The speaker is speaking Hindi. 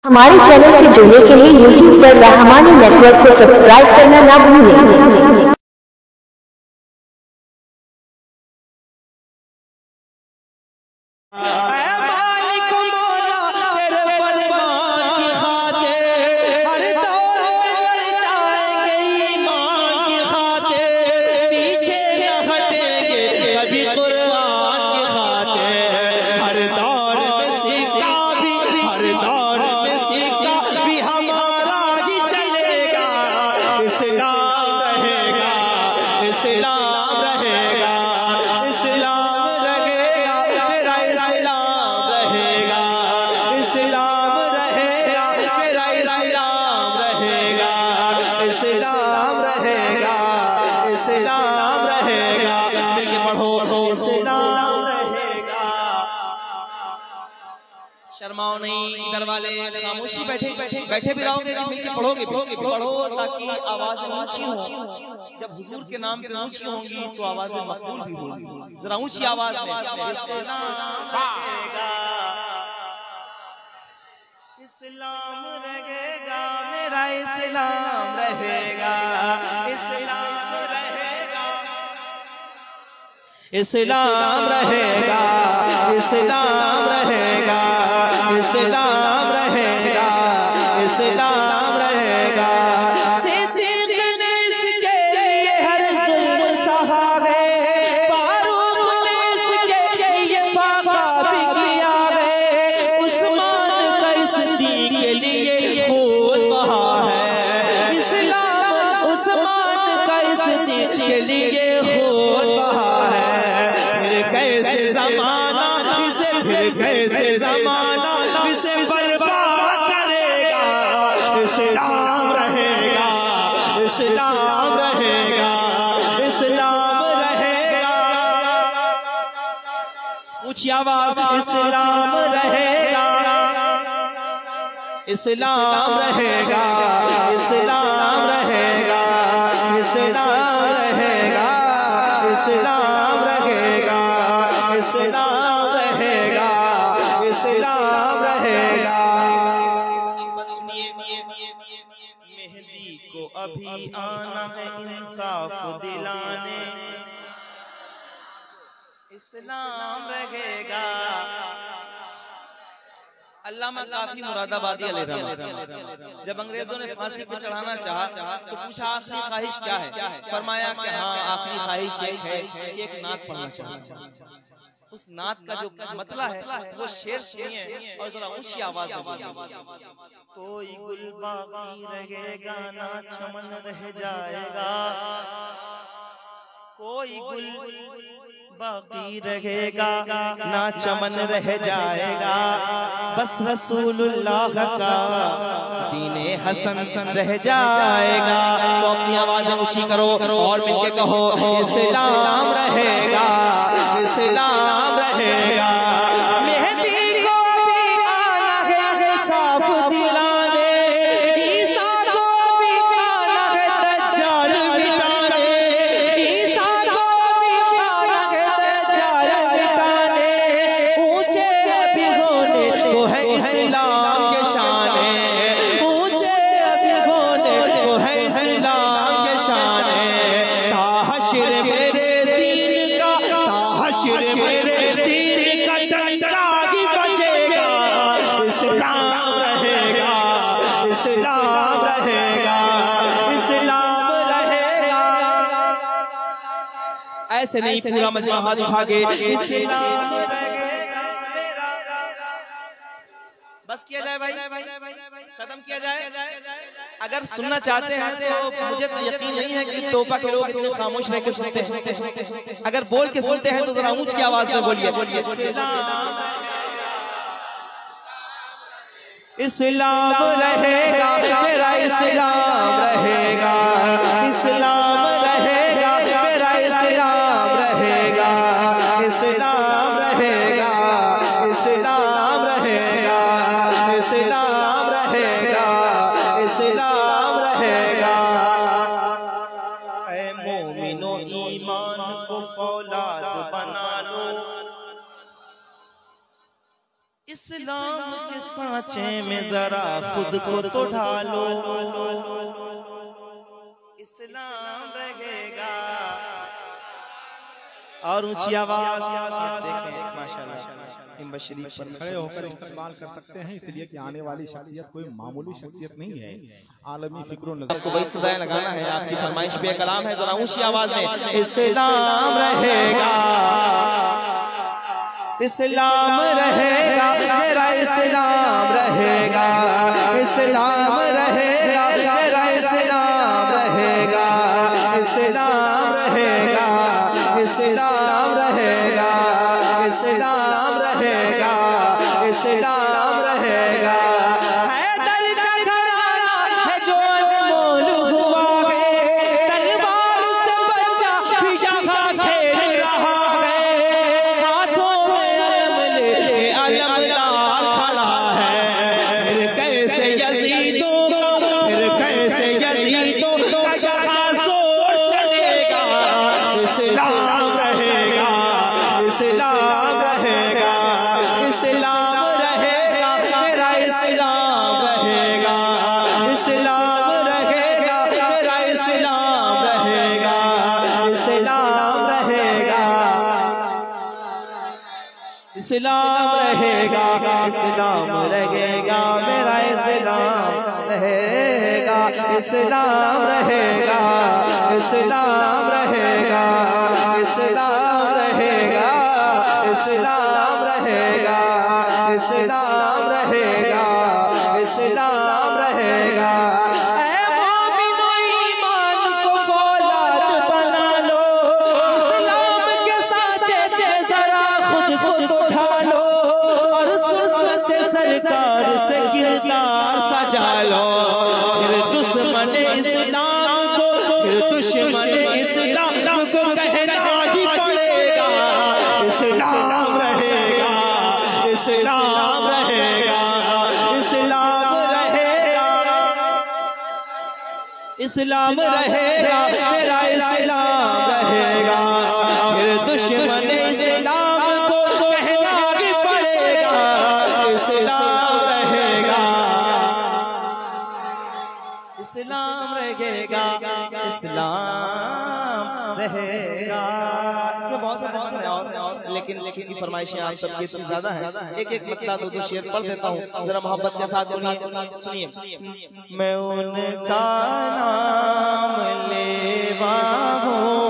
हमारे चैनल से जुड़ने के लिए YouTube पर रहमानी नेटवर्क को सब्सक्राइब करना ना भूलें। शर्माओ नहीं, इधर वाले खामोशी बैठे भी रहोगे कि मिलके पढ़ोगे पढ़ो ताकि आवाजें ऊंची हो। जब हुजूर के नाम पे ऊंची होंगी तो आवाजें मकबूल भी होंगी। जरा ऊंची आवाज में इस्लाम रहेगा, मेरा इस्लाम रहेगा, इस्लाम रहेगा, इस्लाम रहेगा, इस्लाम रहेगा, इस्लाम रहेगा, इस्लाम रहेगा। सिद्दीक़ ने इसके लिए हर जुल्म सहा है, फारूक ने इसके लिए फाका भी किया है, उस्मान का सिद्दीक़ के लिए खून बहा है, इस्लाम उस्मान का सिद्दीक़ के लिए खून बहा है। फिर कैसे ज़माना इसे, फिर कैसे ज़माना इसे बर्बाद करेगा। इस्लाम रहेगा, इस्लाम रहेगा, इस्लाम रहेगा। ऊंची आवाज, इस्लाम रहेगा, इस्लाम रहेगा, इस्लाम रहेगा, इस्लाम रहेगा, इस्लाम रहेगा, इस्लाम रहेगा, इस्लाम रहेगा। मेहदी को अभी आना है इंसाफ दिलाने, इस्लाम रहेगा। अल्लामा काफी मुरादाबादी अलैहिर्रहमत जब अंग्रेजों ने फांसी पे चढ़ाना चाहा तो पूछा आखिरी ख्वाहिश क्या है? फरमाया कि हाँ आखिरी ख्वाहिश एक है कि एक नात पढ़ना चाहिए। उस नात का जो मतला है वो शेर सुनिए और जरा ऊंची आवाज में बोलिए। कोई गुल बाकी रहेगा ना चमन रह जाएगा, कोई गुल बाकी रहेगा ना चमन रह जाएगा, बस रसूलुल्लाह का दीने हसन रह जाएगा। तो अपनी आवाजें ऊंची करो और मिलके कहो इस्लाम रहेगा, इस्लाम रहेगा। मेहदी को भी आना है साफ दिलाने, ईसा को भी आना है दज्जाल मिटाने, ईसा को भी आना है दज्जाल मिटाने। ऊंचे अभी होने को है इस्लाम के शाने, ऊंचे अभी होने को है इस्लाम के शाने। ताहशर मेरे दीन का, ताहशर मेरे दीन का डंडा ही बजेगा। इस्लाम रहेगा, इस्लाम रहेगा, इस्लाम रहेगा। ऐसे नहीं पूरा मजमा हाथ उठा के इस्लाम रहेगा मेरा। बस किया जाए भाई, खत्म किया जाए। अगर सुनना चाहते हैं तो मुझे तो यकीन नहीं है कि तोपा के लोग इतने खामोश रह के सुनते हैं। अगर बोल के सुनते हैं तो जरा ऊंची आवाज में बोलिए, इस्लाम रहेगा, मेरा इस्लाम रहेगा, इस्लाम रहेगा, मेरा इस्लाम रहेगा, इस्लाम रहेगा, इस्लाम रहेगा, इस्लाम रहेगा, इस्लाम रहेगा। ऐ मोमिनो ईमान को फौलाद बना लो, इस इस्लाम के सांचे में जरा खुद को तो ढालो, इस्लाम रहेगा। और ऊंची आवाज देखें माशाल्लाह खड़े होकर इस्तेमाल कर सकते हैं, इसलिए कि आने वाली शख्सियत कोई मामूली शख्सियत नहीं है। आलमी फिक्र नजर आपको वही सदाएं लगाना है, आपकी फरमाइश पे कलाम है, जरा ऊंची आवाज में इस्लाम रहेगा, इस्लाम रहेगा, मेरा इस्लाम रहेगा, इस्लाम रहेगा, मेरा इस्लाम रहेगा, इस्लाम रहेगा, इस्लाम रहेगा, इस्लाम रहेगा, इस्लाम रहेगा। हैदर का घराना है जो अनमोल हुआ है, तलवार से बच्चा भी यहाँ खेल रहा है, हाथों में अलम लेके अलमदार खड़ा है। फिर कैसे यजीदों का, फिर कैसे यजीदों का यहाँ जोर चलेगा। इस्लाम रहेगा, इस्लाम रहेगा, इस्लाम रहेगा, मेरा इस्लाम रहेगा, इस्लाम रहेगा, मेरा इस्लाम रहेगा, इस्लाम रहेगा, इस्लाम रहेगा, इस्लाम रहेगा, मेरा इस्लाम रहेगा, इस्लाम रहेगा, इस्लाम रहेगा, इस्लाम रहेगा, इस्लाम रहेगा, इस्लाम रहेगा, इस्लाम रहेगा। ऐ मोमिनो ईमान को फौलाद बना लो, इस्लाम के सांचे में जरा खुद को ढालो, और सुन्नत सरकार से किरदार सजा लो। फिर दुश्मन इस्लाम को, फिर दुश्मन इस्लाम को कहना ही पड़ेगा। इस्लाम रहेगा, इस्लाम रहेगा, इस्लाम रहेगा, इस्लाम रहेगा, मेरा इस्लाम रहेगा। फिर दुश्मन इस्लाम को कहना ही पड़ेगा। इस्लाम रहेगा, इस्लाम रहेगा, इस्लाम रहेगा। इसमें बहुत सारे मसले और लेकिन की फरमाइशें आप सबकी इतनी ज्यादा है, एक एक मतलब दो शेर पढ़ देता हूँ, जरा मोहब्बत के साथ सुनिए। मैं उनका नाम लेवा हूँ,